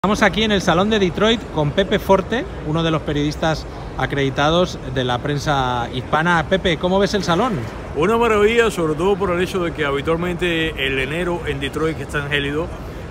Estamos aquí en el Salón de Detroit con Pepe Forte, uno de los periodistas acreditados de la prensa hispana. Pepe, ¿cómo ves el salón? Una maravilla, sobre todo por el hecho de que habitualmente el enero en Detroit, que es tan gélido,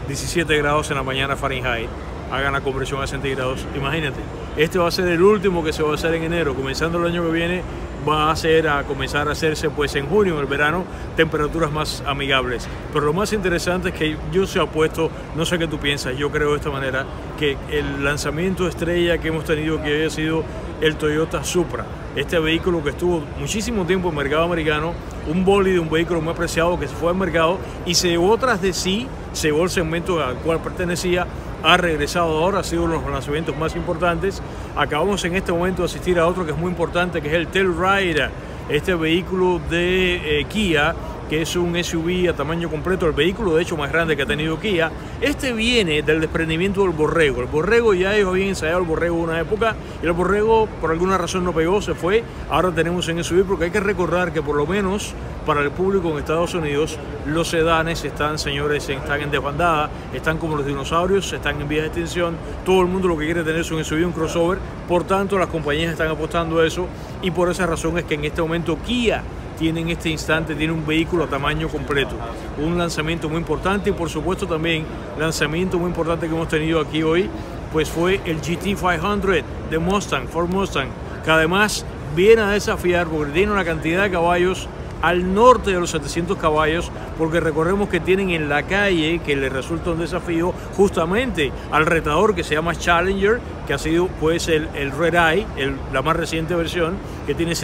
17 grados en la mañana Fahrenheit, hagan la conversión a centígrados. Imagínate, este va a ser el último que se va a hacer en enero. Comenzando el año que viene va a comenzar a hacerse pues en junio, en el verano, temperaturas más amigables. Pero lo más interesante es que yo se ha puesto, no sé qué tú piensas, yo creo de esta manera, que el lanzamiento estrella que hemos tenido, que haya sido el Toyota Supra, este vehículo que estuvo muchísimo tiempo en el mercado americano, un bólido, un vehículo muy apreciado que se fue al mercado y se llevó tras de sí, se llevó el segmento al cual pertenecía, ha regresado ahora, ha sido uno de los lanzamientos más importantes. Acabamos en este momento de asistir a otro que es muy importante, que es el Telluride, este vehículo de Kia, que es un SUV a tamaño completo, el vehículo de hecho más grande que ha tenido Kia. Este viene del desprendimiento del Borrego. El Borrego, ya ellos habían ensayado el Borrego una época y el Borrego por alguna razón no pegó, se fue. Ahora tenemos en SUV, porque hay que recordar que por lo menos para el público en Estados Unidos los sedanes están, señores, están en desbandada, están como los dinosaurios, están en vías de extinción. Todo el mundo lo que quiere tener es un SUV, un crossover. Por tanto, las compañías están apostando a eso y por esa razón es que en este momento Kia tiene en este instante un vehículo a tamaño completo, un lanzamiento muy importante. Y por supuesto también lanzamiento muy importante que hemos tenido aquí hoy, pues fue el GT500 de Mustang, Ford Mustang, que además viene a desafiar porque tiene una cantidad de caballos al norte de los 700 caballos, porque recordemos que tienen en la calle, que le resulta un desafío justamente al retador que se llama Challenger, que ha sido pues el Red Eye, la más reciente versión, que tiene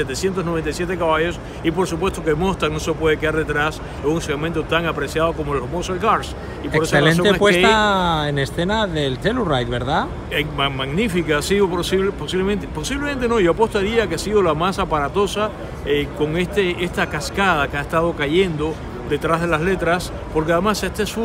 797 caballos, y por supuesto que Mustang no se puede quedar detrás en un segmento tan apreciado como los muscle cars. Y por excelente puesta en escena del Telluride, ¿verdad? Magnífica, ha sido posiblemente no, yo apostaría que ha sido la más aparatosa, con esta cascada que ha estado cayendo detrás de las letras, porque además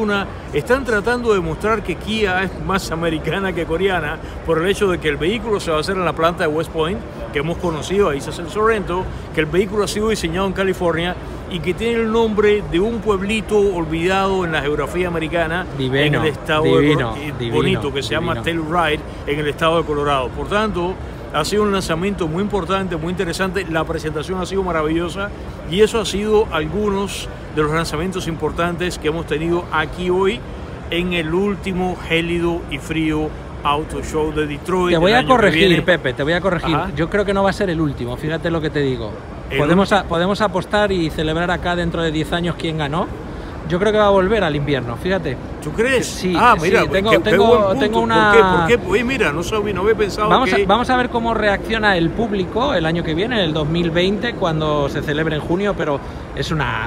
están tratando de mostrar que Kia es más americana que coreana por el hecho de que el vehículo se va a hacer en la planta de West Point, que hemos conocido, ahí se hace el Sorrento, que el vehículo ha sido diseñado en California y que tiene el nombre de un pueblito olvidado en la geografía americana, en el estado bonito, que se llama Telluride, en el estado de Colorado. Por tanto, ha sido un lanzamiento muy importante, muy interesante. La presentación ha sido maravillosa y eso ha sido algunos de los lanzamientos importantes que hemos tenido aquí hoy en el último gélido y frío Auto Show de Detroit. Te voy a corregir, Pepe, te voy a corregir. ¿Ah? Yo creo que no va a ser el último, fíjate lo que te digo. Podemos apostar y celebrar acá dentro de 10 años quién ganó. Yo creo que va a volver al invierno, fíjate. ¿Tú crees? Sí. Mira, sí, tengo una... ¿Por qué? Oye, mira, no había pensado Vamos a ver cómo reacciona el público el año que viene, el 2020, cuando se celebre en junio, pero es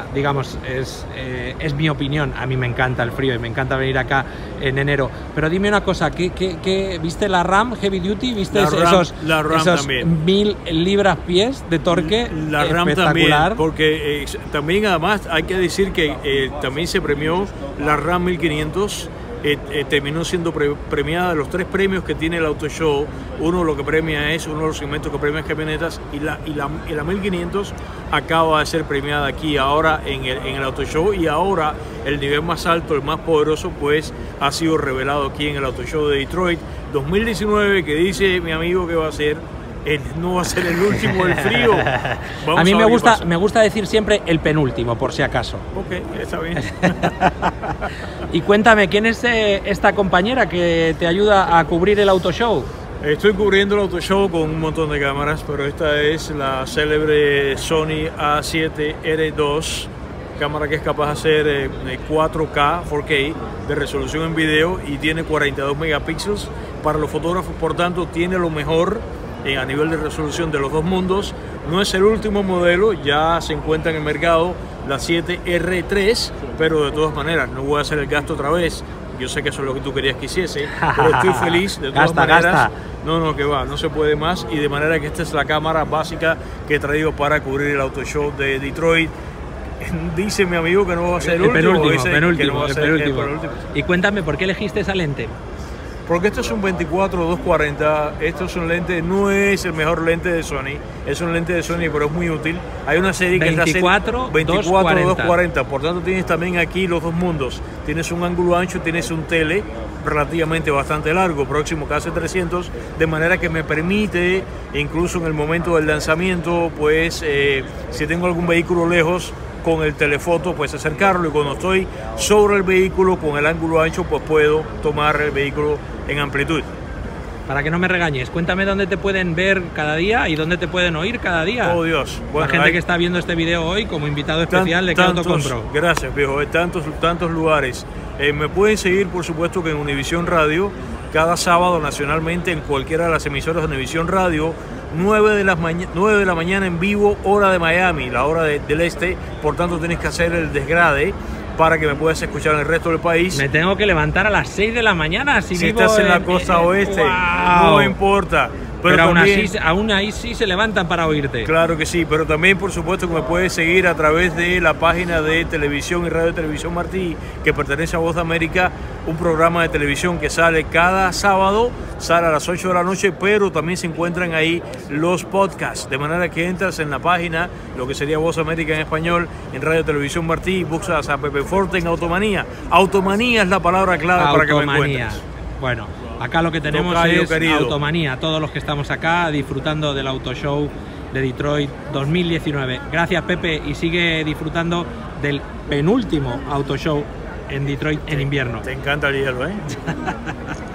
mi opinión. A mí me encanta el frío y me encanta venir acá en enero. Pero dime una cosa, ¿viste la Ram Heavy Duty? ¿Viste esos 1000 libras-pies de torque? La Ram también, porque también además hay que decir que también se premió la Ram 1500, terminó siendo premiada de los 3 premios que tiene el Auto Show. Uno lo que premia es, uno de los segmentos que premia es camionetas, y la 1500 acaba de ser premiada aquí ahora en el Auto Show, y ahora el nivel más alto, el más poderoso, pues ha sido revelado aquí en el Auto Show de Detroit 2019, que dice mi amigo que va a ser no va a ser el último del frío. A mí me gusta decir siempre el penúltimo, por si acaso. Ok, está bien. Y cuéntame, ¿quién es esta compañera que te ayuda a cubrir el Auto Show? Estoy cubriendo el Auto Show con un montón de cámaras, pero esta es la célebre Sony A7R2, cámara que es capaz de hacer 4K, 4K de resolución en video y tiene 42 megapíxeles para los fotógrafos. Por tanto, tiene lo mejor a nivel de resolución de los dos mundos. No es el último modelo, ya se encuentra en el mercado la 7R3, pero de todas maneras no voy a hacer el gasto otra vez. Yo sé que eso es lo que tú querías que hiciese, pero estoy feliz de todas maneras. Gasta. No, que va, no se puede más, y de manera que esta es la cámara básica que he traído para cubrir el Auto Show de Detroit. Dice mi amigo que no va a ser el penúltimo. penúltimo. Y cuéntame, ¿por qué elegiste esa lente? Porque esto es un 24-240, esto es un lente, no es el mejor lente de Sony, es un lente de Sony, pero es muy útil. Hay una serie que es la serie 24-240, por tanto tienes también aquí los dos mundos, tienes un ángulo ancho, tienes un tele relativamente bastante largo, próximo casi 300, de manera que me permite, incluso en el momento del lanzamiento, pues si tengo algún vehículo lejos, con el telefoto pues acercarlo, y cuando estoy sobre el vehículo con el ángulo ancho pues puedo tomar el vehículo en amplitud. Para que no me regañes, cuéntame dónde te pueden ver cada día y dónde te pueden oír cada día. Oh Dios. Bueno, la gente que está viendo este video hoy como invitado especial de ¿Qué auto compro? Gracias, viejo. Hay tantos lugares. Me pueden seguir, por supuesto, que en Univisión Radio, cada sábado nacionalmente en cualquiera de las emisoras de Univisión Radio, 9 de la mañana en vivo, hora de Miami, la hora del este. Por tanto, tienes que hacer el desgrade para que me puedas escuchar en el resto del país. Me tengo que levantar a las 6 de la mañana si estás en la costa oeste. Wow. No importa. Pero aún ahí sí se levantan para oírte. Claro que sí, pero también por supuesto que me puedes seguir a través de la página de televisión y radio de Televisión Martí, que pertenece a Voz de América, un programa de televisión que sale cada sábado, sale a las 8 de la noche, pero también se encuentran ahí los podcasts, de manera que entras en la página, lo que sería Voz de América en español, en Radio Televisión Martí, buscas a Pepe Forte en Automanía. Automanía es la palabra clave para que me encuentres. Bueno, acá lo que tenemos es Automanía, todos los que estamos acá disfrutando del Auto Show de Detroit 2019. Gracias, Pepe, y sigue disfrutando del penúltimo Auto Show en Detroit en invierno. Te encanta el hielo, ¿eh?